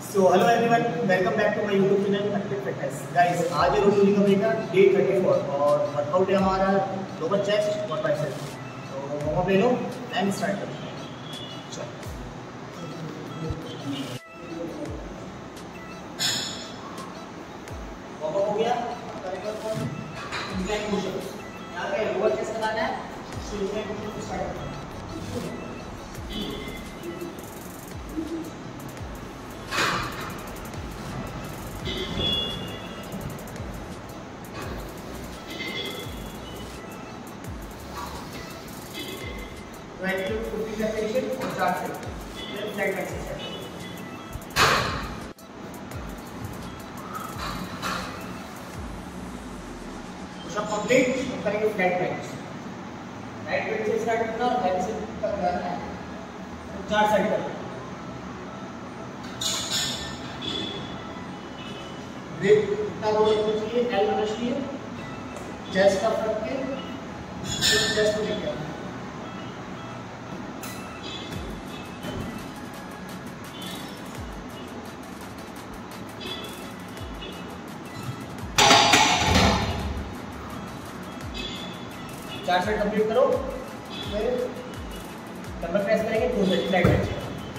So hello everyone, welcome back to my YouTube channel Active Fitness. Guys, आज ये रोटी recovery का day 34 और workout है हमारा लोअर चेस्ट और बाइसेप। तो वार्म अप ले लो एंड स्टार्ट करते हैं। चलो वार्म अप हो गया। इंक्लाइन पुशअप्स, यहाँ पे लोअर चेस्ट बनाना है, तो इंक्लाइन पुशअप्स स्टार्ट करते हैं। Right to 50 repetition और 4 सेट। फिर फ्लैट बैक से स्टार्ट करें। पुशअप कंप्लीट, अब करेंगे फ्लैट बैक। राइट बैक से स्टार्ट करना और लेफ्ट से तक जाना है। 4 सेट करना। ग्रिप कितना रोल करना चाहिए? एल होना चाहिए। चेस्ट का रख के चेस्ट को लेके आना। चार सेट कंप्लीट करो, फिर डबल प्रेस करेंगे 2 सेट फ्लैट बैक।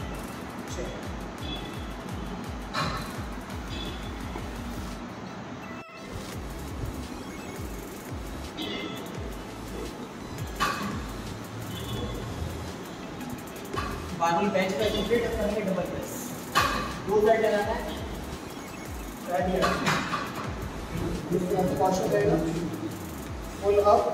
बाकी बेंच पे कंप्लीट करेंगे डबल प्रेस। 2 सेट लगाना है। इसका पोस्चर रहेगा फुल अप,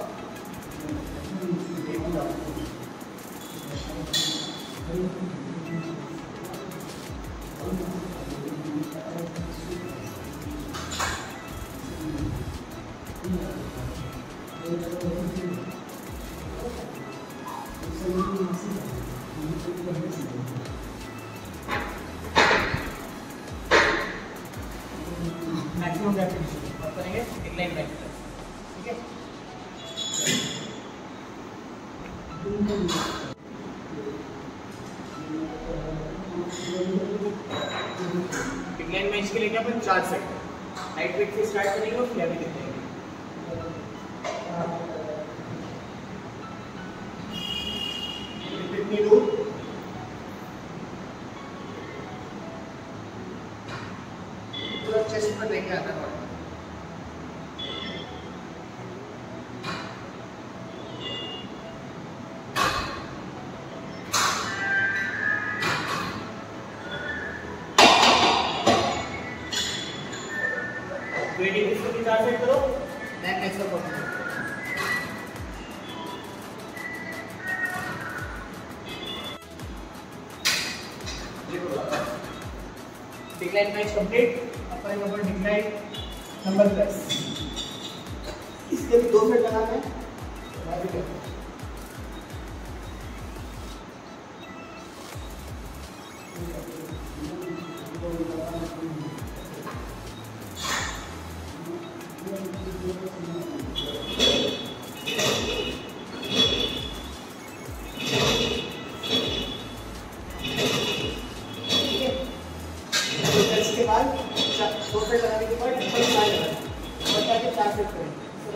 मैक्सिमम रेपिटेशन और करेंगे इंक्लाइन बैक प्रेस। ठीक है, इंक्लाइन बेंच के लेके अपन 4 सेट लाइट वेट से स्टार्ट करेंगे और फ्लैट भी देखेंगे। कितनी दूर? पूरा चेस्ट पर लेके आता है। वेटिंग इसको भी 4 सेट करो, देन नेक्स्ट का परफॉर्म। Decline bench complete. अपन नंबर डिक्लाइन नंबर प्रेस, इसके भी 2 सेट लगाना है। इसके बाद 2 सेट लगाने के बाद डबल फ्लाई लगाना और ताकि 4 सेट करें।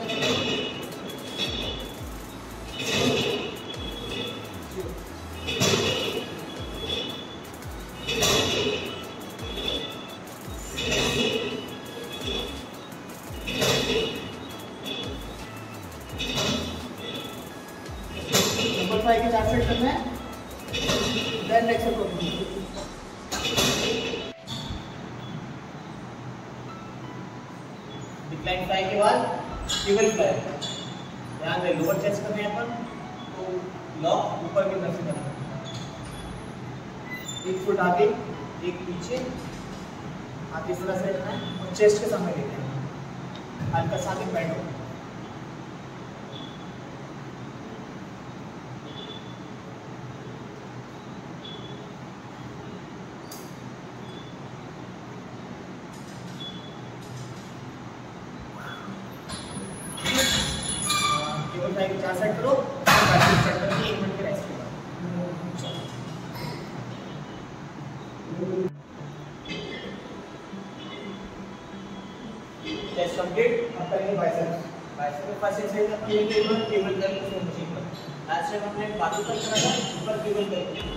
डबल फ्लाई के 4 सेट करना है, then next perform. Decline fly के बाद टेबल फ्लाई। ध्यान दें, लोअर चेस्ट करने हैं अपन तो लॉक ऊपर की तरफ से करना है। 1 फुट आगे, 1 पीछे, हाथ इस तरह से रखना है और चेस्ट के सामने लेना है। हल्का सा आगे बेंड होगा। टेबल फ्लाई के 4 सेट करो, 1 मिनट के रेस्ट के बाद। कंप्लीट। अब करेंगे बाइसेप्स। बाइसेप्स में फर्स्ट एक्सरसाइज अपनी केबल कर्ल मशीन पर। लास्ट टाइम हमने बाजू तक करा था, ऊपर केबल कर्ल।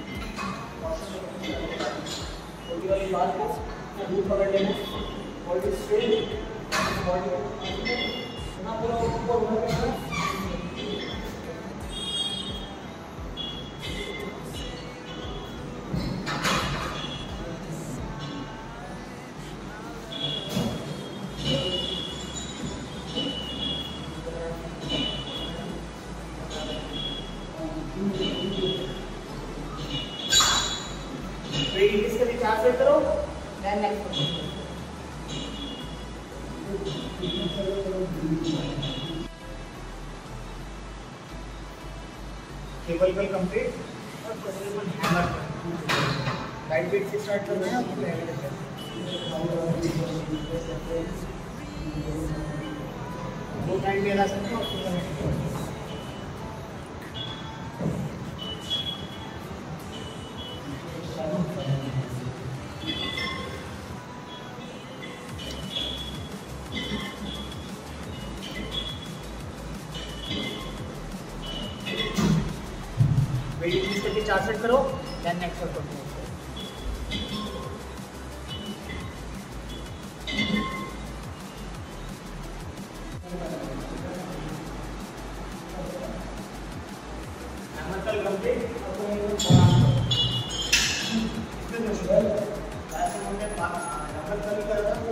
छोटी वाली बात को दूर पकड़ लेना, बॉडी स्ट्रेट, बॉडी को ना पूरा ऊपर उठा करना। इसके लिए 4 सेट करो, देन नेक्स्ट करो। केबल बेल कंप्लीट और पोजिशन हैमर राइट वेट से स्टार्ट करना है आपको। दो टाइम भी लगा सकते हो। वेट इंक्रीज करके 4 सेट करो, देन नेक्स्ट करो। Hammer curl complete. इसमें मुश्किल ऐसे हमने हैमर कर्ल करा था,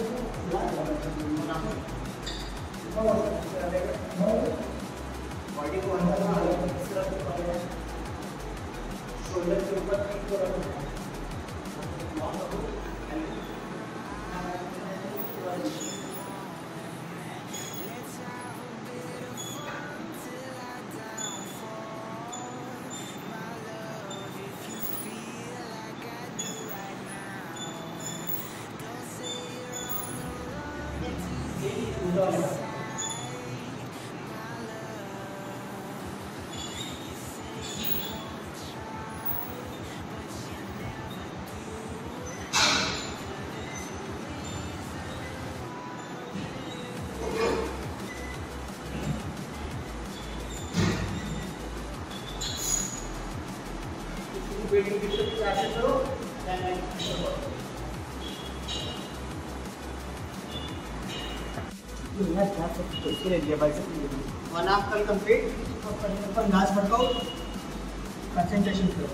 बॉडी को अंदर इस तरफ शोल्डर के ऊपर ठीक हो रहा है। वेटिंग पिक्चर की एक्शन करो, देन इसके लिए दिया बाइसेप। 1 हाफ कल कंप्लीट और करने पर लास्ट भटकाओ, कंसंट्रेशन करो।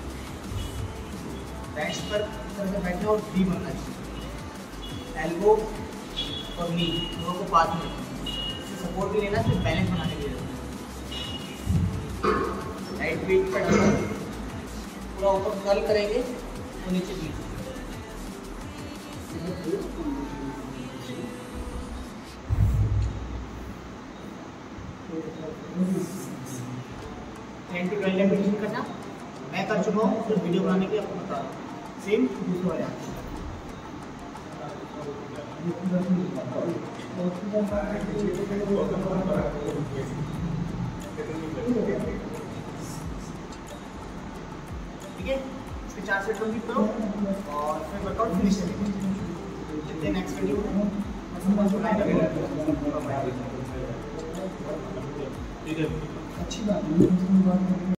बेंच पर करके बैठना और फ्री बनना चाहिए। एल्बो और नी दोनों को पास में इससे सपोर्ट भी लेना, सिर्फ बैलेंस बनाने के लिए। राइट वेट पर पूरा ऊपर कर्ल करेंगे और नीचे भी। रेपिटेशन करना मैं कर चुका हूँ, फिर वीडियो बनाने की आपको बता रहा हूँ। सेम दूसरे वाले ठीक है। इसके 4 सेट कंप्लीट करो और फिर वर्कआउट फिनिश करेंगे। नेक्स्ट वीडियो ठीक है। अच्छी बात है।